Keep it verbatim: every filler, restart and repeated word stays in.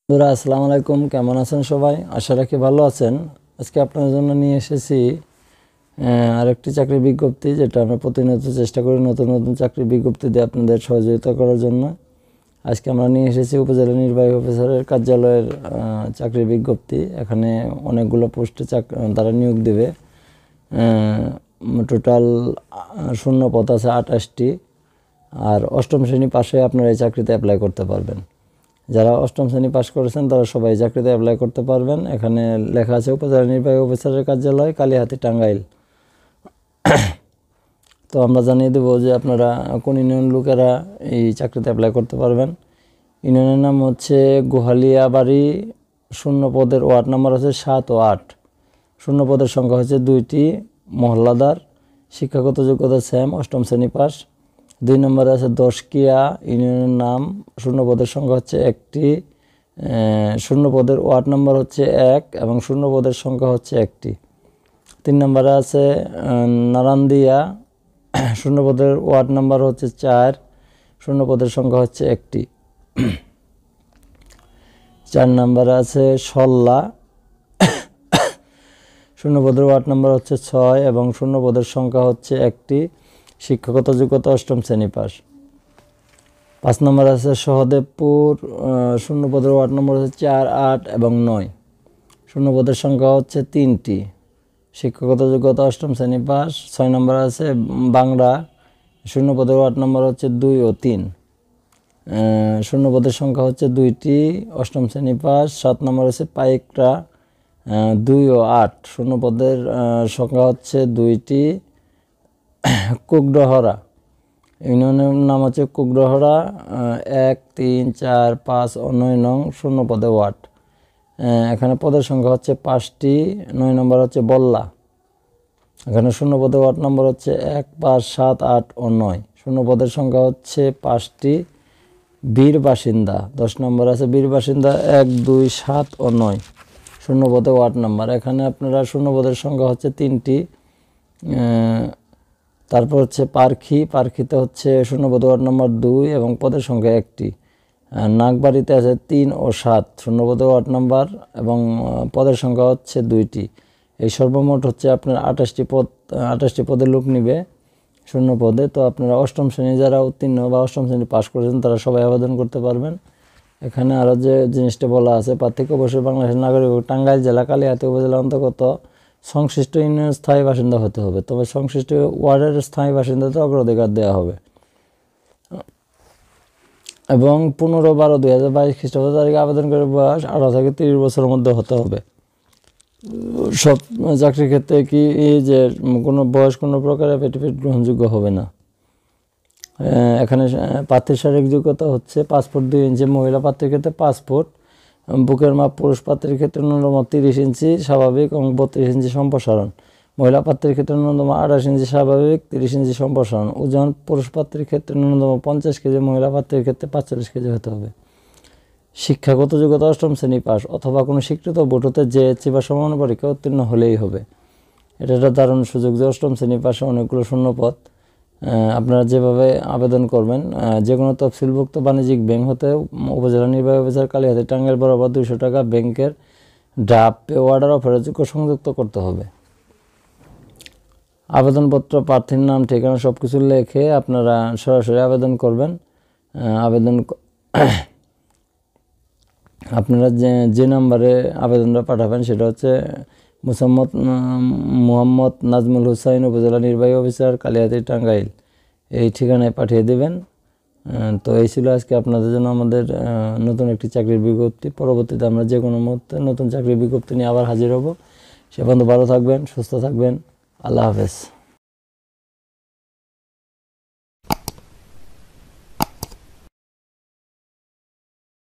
বন্ধুরা আসসালামু আলাইকুম, কেমন আছেন সবাই? আশা রাখি ভালো আছেন। আজকে আপনাদের জন্য নিয়ে এসেছি আরেকটি চাকরির বিজ্ঞপ্তি, যেটা আমরা প্রতিনিয়ত চেষ্টা করি নতুন নতুন চাকরির বিজ্ঞপ্তি দিয়ে আপনাদের সহযোগিতা করার জন্য। আজকে আমরা নিয়ে এসেছি উপজেলা নির্বাহী অফিসারের কার্যালয়ের চাকরির বিজ্ঞপ্তি। এখানে অনেকগুলো পোস্টে তারা নিয়োগ দেবে। টোটাল শূন্য পদ আছে আঠাশটি। আর অষ্টম শ্রেণী পাশে আপনারা এই চাকরিতে অ্যাপ্লাই করতে পারবেন। যারা অষ্টম শ্রেণী পাশ করেছেন তারা সবাই চাকরিতে অ্যাপ্লাই করতে পারবেন। এখানে লেখা আছে উপজেলা নির্বাহী অফিসারের কার্যালয়, কালিহাতী, টাঙ্গাইল। তো আমরা জানিয়ে দেবো যে আপনারা কোন ইউনিয়ন লোকেরা এই চাকরিতে অ্যাপ্লাই করতে পারবেন। ইউনিয়নের নাম হচ্ছে গোহালিয়াবাড়ি। শূন্য পদের ওয়ার্ড নাম্বার হচ্ছে সাত ও আট। শূন্য পদের সংখ্যা হচ্ছে দুইটি। মহল্লাদার, শিক্ষাগত যোগ্যতা সেম, অষ্টম শ্রেণী পাস। দুই নম্বরে আছে দশকিয়া ইউনিয়নের নাম। শূন্য পদের সংখ্যা হচ্ছে একটি। শূন্য পদের ওয়ার্ড নাম্বার হচ্ছে এক এবং শূন্য পদের সংখ্যা হচ্ছে একটি। তিন নম্বরে আছে নারান্দিয়া। শূন্য পদের ওয়ার্ড নাম্বার হচ্ছে চার। শূন্য পদের সংখ্যা হচ্ছে একটি। চার নম্বরে আছে সল্লা। শূন্য পদের ওয়ার্ড নাম্বার হচ্ছে ছয় এবং শূন্য পদের সংখ্যা হচ্ছে একটি। শিক্ষাগত যোগ্যতা অষ্টম শ্রেণী পাস। পাঁচ নম্বর আছে সহদেবপুর। শূন্য পদের ওয়ার্ড নম্বর হচ্ছে চার, আট এবং নয়। শূন্য পদের সংখ্যা হচ্ছে তিনটি। শিক্ষাগত যোগ্যতা অষ্টম শ্রেণী পাস। ছয় নম্বর আছে বাংলা। শূন্য পদের ওয়ার্ড নম্বর হচ্ছে দুই ও তিন। শূন্য পদের সংখ্যা হচ্ছে দুইটি, অষ্টম শ্রেণী পাস। সাত নম্বর আছে পাইকরা। দুই ও আট। শূন্য পদের সংখ্যা হচ্ছে দুইটি। কুকডহরা ইউনিয়নের নাম হচ্ছে কুকডহরা। এক, তিন, চার, পাঁচ ও নয় নং শূন্য পদে ওয়ার্ড। এখানে পদের সংখ্যা হচ্ছে পাঁচটি। নয় নম্বর হচ্ছে বল্লা। এখানে শূন্য পদে ওয়ার্ড নম্বর হচ্ছে এক, পাঁচ, সাত, আট ও নয়। শূন্য পদের সংখ্যা হচ্ছে পাঁচটি। বীর বাসিন্দা। দশ নম্বর আছে বীর বাসিন্দা এক, দুই, সাত ও নয়। শূন্য পদে ওয়ার্ড নাম্বার। এখানে আপনারা শূন্য পদের সংখ্যা হচ্ছে তিনটি। তারপর হচ্ছে পার্কি। পার্কিতে হচ্ছে শূন্য পদ ওয়ার্ড নম্বর দুই এবং পদের সংখ্যা একটি। নাগবাড়িতে আছে তিন ও সাত। শূন্য পদ ওয়ার্ড নাম্বার এবং পদের সংখ্যা হচ্ছে দুইটি। এই সর্বমোট হচ্ছে আপনার আঠাশটি পদ আঠাশটি পদের লোক নিবে শূন্য পদে। তো আপনারা অষ্টম শ্রেণী যারা উত্তীর্ণ বা অষ্টম শ্রেণী পাশ করেছেন তারা সবাই আবেদন করতে পারবেন। এখানে আরও যে জিনিসটা বলা আছে, প্রার্থীকে অবশ্যই বাংলাদেশের নাগরিক, টাঙ্গাইল জেলা, কালিহাতী উপজেলা অন্তর্গত সংশ্লিষ্ট ইউনিয়নের স্থায়ী বাসিন্দা হতে হবে। তবে সংশ্লিষ্ট ওয়ার্ডের স্থায়ী বাসিন্দাদের অগ্রাধিকার দেওয়া হবে। এবং পনেরো বারো দুই হাজার বাইশ খ্রিস্টাব্দ তারিখে আবেদন করে বয়স আঠারো থেকে তিরিশ বছরের মধ্যে হতে হবে। সব চাকরির ক্ষেত্রে কি এই যে কোনো বয়স কোনো প্রকার এফিডেভিট গ্রহণযোগ্য হবে না। এখানে প্রার্থীর শারীরিক যোগ্যতা হচ্ছে পাঁচ ফুট দুই ইঞ্চি। মহিলা প্রার্থীর ক্ষেত্রে পাঁচ ফুট। বুকের মাপ পুরুষ প্রার্থীর ক্ষেত্রে ন্যূনতম তিরিশ ইঞ্চি স্বাভাবিক এবং বত্রিশ ইঞ্চি সম্প্রসারণ। মহিলা প্রার্থীর ক্ষেত্রে ন্যূনতম আঠাশ ইঞ্চি স্বাভাবিক, তিরিশ ইঞ্চি সম্প্রসারণ। ওজন পুরুষ প্রার্থীর ক্ষেত্রে ন্যূনতম পঞ্চাশ কেজি, মহিলা প্রার্থীর ক্ষেত্রে পাঁচচল্লিশ কেজি হতে হবে। শিক্ষাগত যোগ্যতা অষ্টম শ্রেণী পাস অথবা কোনো স্বীকৃত বোর্ড হতে জেএসসি বা সমান পরীক্ষা উত্তীর্ণ হলেই হবে। এটা একটা দারুণ সুযোগ যে অষ্টম শ্রেণী পাশে অনেকগুলো শূন্যপদ। আপনারা যেভাবে আবেদন করবেন, যে কোনো তফসিলভুক্ত বাণিজ্যিক ব্যাংক হতে উপজেলা নির্বাহী অফিসার কালিহাতী, টাঙ্গাইল বরাবর দুইশো টাকা ব্যাংকের ড্রাফট পে অর্ডার অফারের যোগ্য সংযুক্ত করতে হবে। আবেদনপত্র, প্রার্থীর নাম, ঠিকানা সব কিছু লেখে আপনারা সরাসরি আবেদন করবেন। আবেদন আপনারা যে যে নাম্বারে আবেদনটা পাঠাবেন সেটা হচ্ছে মুসাম্মদ মোহাম্মদ নাজমুল হুসাইন, উপজেলা নির্বাহী অফিসার, কালিহাতী, টাঙ্গাইল, এই ঠিকানায় পাঠিয়ে দেবেন। তো এই ছিল আজকে আপনাদের জন্য আমাদের নতুন একটি চাকরির বিজ্ঞপ্তি। পরবর্তীতে আমরা যে কোনো মুহূর্তে নতুন চাকরির বিজ্ঞপ্তি নিয়ে আবার হাজির হব। সে পর্যন্ত ভালো থাকবেন, সুস্থ থাকবেন। আল্লাহ হাফেজ।